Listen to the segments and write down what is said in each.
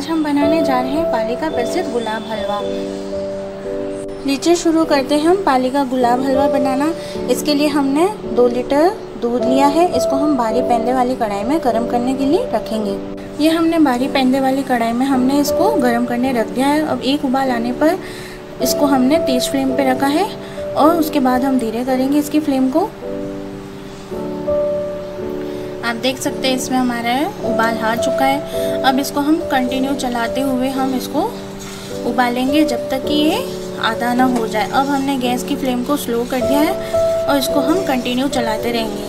आज हम बनाने जा रहे हैं पाली का प्रसिद्ध गुलाब हलवा। लीजिए शुरू करते हैं हम पाली का गुलाब हलवा बनाना। इसके लिए हमने 2 लीटर दूध लिया है। इसको हम बारी पैंदे वाली कढ़ाई में गर्म करने के लिए रखेंगे। ये हमने बारी पैंदे वाली कढ़ाई में हमने इसको गर्म करने रख दिया है। अब एक उबाल आने पर इसको हमने तेज़ फ्लेम पे रखा है और उसके बाद हम धीरे करेंगे इसकी फ्लेम को। आप देख सकते हैं इसमें हमारा उबाल आ चुका है। अब इसको हम कंटिन्यू चलाते हुए हम इसको उबालेंगे जब तक कि ये आधा ना हो जाए। अब हमने गैस की फ्लेम को स्लो कर दिया है और इसको हम कंटिन्यू चलाते रहेंगे।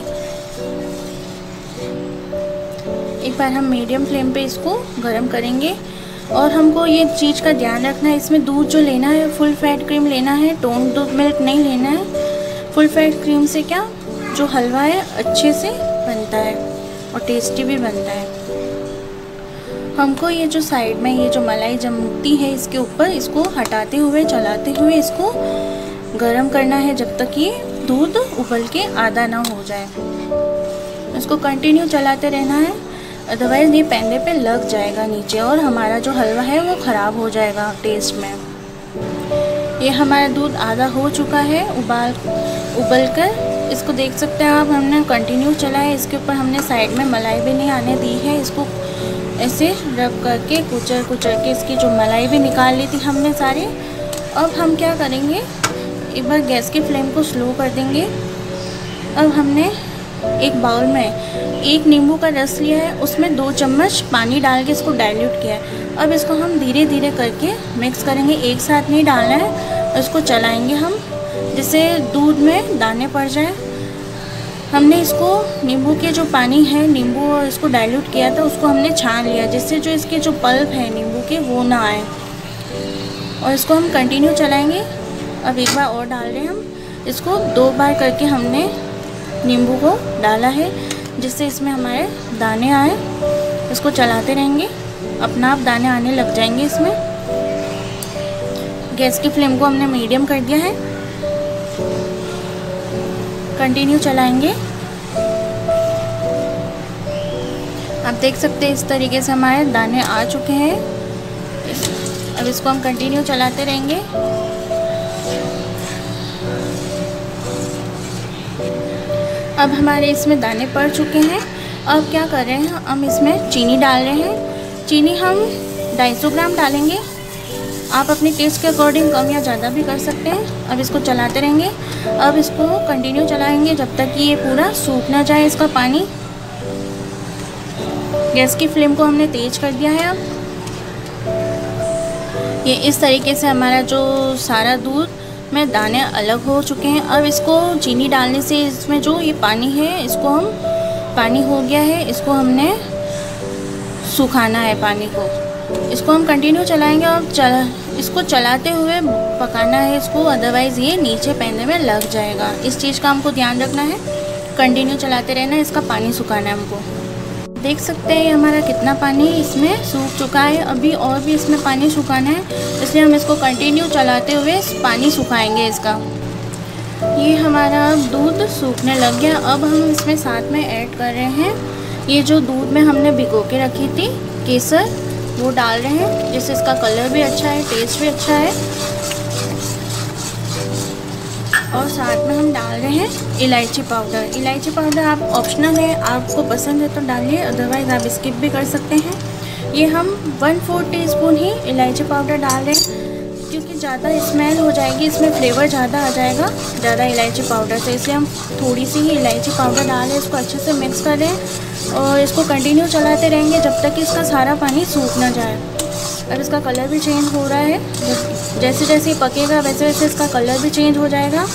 एक बार हम मीडियम फ्लेम पे इसको गर्म करेंगे और हमको ये चीज़ का ध्यान रखना है, इसमें दूध जो लेना है फुल फैट क्रीम लेना है, टोन दूध मिल्क नहीं लेना है। फुल फैट क्रीम से क्या जो हलवा है अच्छे से बनता है और टेस्टी भी बनता है। हमको ये जो साइड में ये जो मलाई जमती है इसके ऊपर इसको हटाते हुए चलाते हुए इसको गरम करना है जब तक ये दूध उबल के आधा ना हो जाए। इसको कंटिन्यू चलाते रहना है, अदरवाइज़ ये पैंदे पे लग जाएगा नीचे और हमारा जो हलवा है वो ख़राब हो जाएगा टेस्ट में। ये हमारा दूध आधा हो चुका है उबल कर। इसको देख सकते हैं आप, हमने कंटिन्यू चला है। इसके ऊपर हमने साइड में मलाई भी नहीं आने दी है। इसको ऐसे रब करके कुचल के इसकी जो मलाई भी निकाल ली थी हमने सारी। अब हम क्या करेंगे, एक बार गैस की फ्लेम को स्लो कर देंगे। अब हमने एक बाउल में 1 नींबू का रस लिया है, उसमें 2 चम्मच पानी डाल के इसको डाइल्यूट किया है। अब इसको हम धीरे धीरे करके मिक्स करेंगे, एक साथ नहीं डालना है। इसको चलाएंगे हम जिससे दूध में दाने पड़ जाए। हमने इसको नींबू के जो पानी है, नींबू और इसको डाइल्यूट किया था उसको हमने छान लिया जिससे जो इसके जो पल्प है नींबू के वो ना आए। और इसको हम कंटिन्यू चलाएंगे। अब एक बार और डाल रहे हैं हम इसको, 2 बार करके हमने नींबू को डाला है जिससे इसमें हमारे दाने आए। इसको चलाते रहेंगे, अपना आप दाने आने लग जाएंगे इसमें। गैस की फ्लेम को हमने मीडियम कर दिया है, कंटिन्यू चलाएंगे। आप देख सकते हैं इस तरीके से हमारे दाने आ चुके हैं। अब इसको हम कंटिन्यू चलाते रहेंगे। अब हमारे इसमें दाने पड़ चुके हैं। अब क्या कर रहे हैं, हम इसमें चीनी डाल रहे हैं। चीनी हम 250 ग्राम डालेंगे। आप अपने टेस्ट के अकॉर्डिंग कम या ज़्यादा भी कर सकते हैं। अब इसको चलाते रहेंगे। अब इसको कंटिन्यू चलाएंगे जब तक कि ये पूरा सूख ना जाए इसका पानी। गैस की फ्लेम को हमने तेज़ कर दिया है। अब ये इस तरीके से हमारा जो सारा दूध में दाने अलग हो चुके हैं। अब इसको चीनी डालने से इसमें जो ये पानी है इसको हम पानी हो गया है, इसको हमने सुखाना है पानी को। इसको हम कंटिन्यू चलाएंगे और इसको चलाते हुए पकाना है इसको, अदरवाइज़ ये नीचे पैंदे में लग जाएगा। इस चीज़ का हमको ध्यान रखना है, कंटिन्यू चलाते रहना है, इसका पानी सुखाना है हमको। देख सकते हैं हमारा कितना पानी इसमें सूख चुका है। अभी और भी इसमें पानी सुखाना है, इसलिए हम इसको कंटिन्यू चलाते हुए पानी सुखाएंगे इसका। ये हमारा दूध सूखने लग गया। अब हम इसमें साथ में ऐड कर रहे हैं ये जो दूध में हमने भिगो के रखी थी केसर, वो डाल रहे हैं जिससे इसका कलर भी अच्छा है, टेस्ट भी अच्छा है। और साथ में हम डाल रहे हैं इलायची पाउडर। इलायची पाउडर आप ऑप्शनल है, आपको पसंद है तो डालिए, अदरवाइज़ आप स्किप भी कर सकते हैं। ये हम 1/4 टीस्पून ही इलायची पाउडर डाल रहे हैं क्योंकि ज़्यादा स्मेल हो जाएगी, इसमें फ्लेवर ज़्यादा आ जाएगा ज़्यादा इलायची पाउडर से, इसलिए हम थोड़ी सी ही इलायची पाउडर डालें। इसको अच्छे से मिक्स करें और इसको कंटिन्यू चलाते रहेंगे जब तक कि इसका सारा पानी सूख ना जाए। अब इसका कलर भी चेंज हो रहा है, जैसे जैसे पकेगा वैसे वैसे इसका कलर भी चेंज हो जाएगा।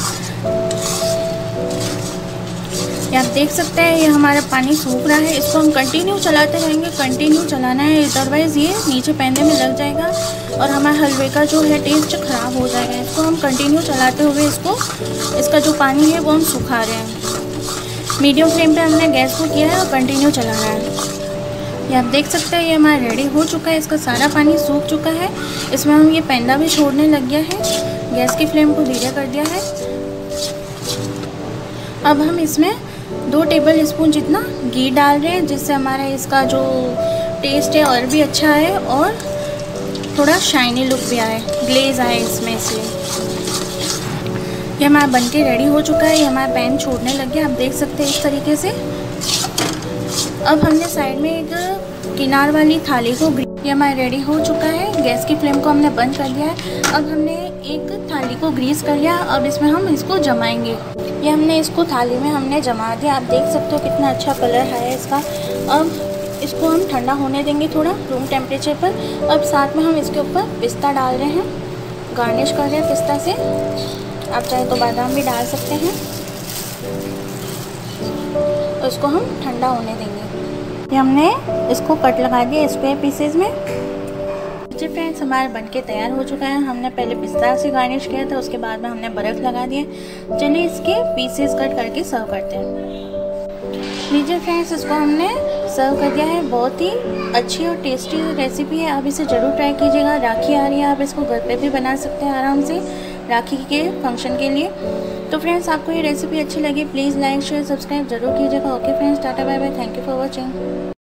ये आप देख सकते हैं ये हमारा पानी सूख रहा है। इसको हम कंटिन्यू चलाते रहेंगे, कंटिन्यू चलाना है, अदरवाइज़ ये नीचे पैंदे में लग जाएगा और हमारे हलवे का जो है टेस्ट ख़राब हो जाएगा। इसको हम कंटिन्यू चलाते हुए इसका जो पानी है वो हम सुखा रहे हैं। मीडियम फ्लेम पे हमने गैस को किया है और कंटिन्यू चलाना है। ये आप देख सकते हैं ये हमारा रेडी हो चुका है, इसका सारा पानी सूख चुका है। इसमें हम ये पैंदा भी छोड़ने लग गया है। गैस की फ्लेम को धीरे कर दिया है। अब हम इसमें 2 टेबल स्पून जितना घी डाल रहे हैं जिससे हमारा इसका जो टेस्ट है और भी अच्छा है और थोड़ा शाइनी लुक भी आए, ग्लेज आए इसमें, इसलिए। ये हमारा बनके रेडी हो चुका है। ये हमारा पैन छोड़ने लग गया, आप देख सकते हैं इस तरीके से। अब हमने साइड में एक किनार वाली थाली को, ये हमारा रेडी हो चुका है। गैस की फ्लेम को हमने बंद कर दिया है। अब हमने एक थाली को ग्रीस कर लिया। अब इसमें हम इसको जमाएंगे। ये हमने इसको थाली में हमने जमा दिया, आप देख सकते हो कितना अच्छा कलर है इसका। अब इसको हम ठंडा होने देंगे थोड़ा रूम टेम्परेचर पर। अब साथ में हम इसके ऊपर पिस्ता डाल रहे हैं, गार्निश कर रहे हैं पिस्ता से। आप चाहे तो बादाम भी डाल सकते हैं। और इसको हम ठंडा होने देंगे। ये हमने इसको कट लगा दिया स्क्वायर पीसेज में। जी फ्रेंड्स, हमारा बनके तैयार हो चुका है। हमने पहले पिस्ता से गार्निश किया था, उसके बाद में हमने बर्फ़ लगा दिए। चलिए इसके पीसेस कट करके सर्व करते हैं। लीजिए फ्रेंड्स, इसको हमने सर्व कर दिया है। बहुत ही अच्छी और टेस्टी रेसिपी है, आप इसे ज़रूर ट्राई कीजिएगा। राखी आ रही है, आप इसको घर पे भी बना सकते हैं आराम से राखी के फंक्शन के लिए। तो फ्रेंड्स, आपको ये रेसिपी अच्छी लगी, प्लीज़ लाइक शेयर सब्सक्राइब जरूर कीजिएगा। Okay friends, tata bye bye, thank you for watching.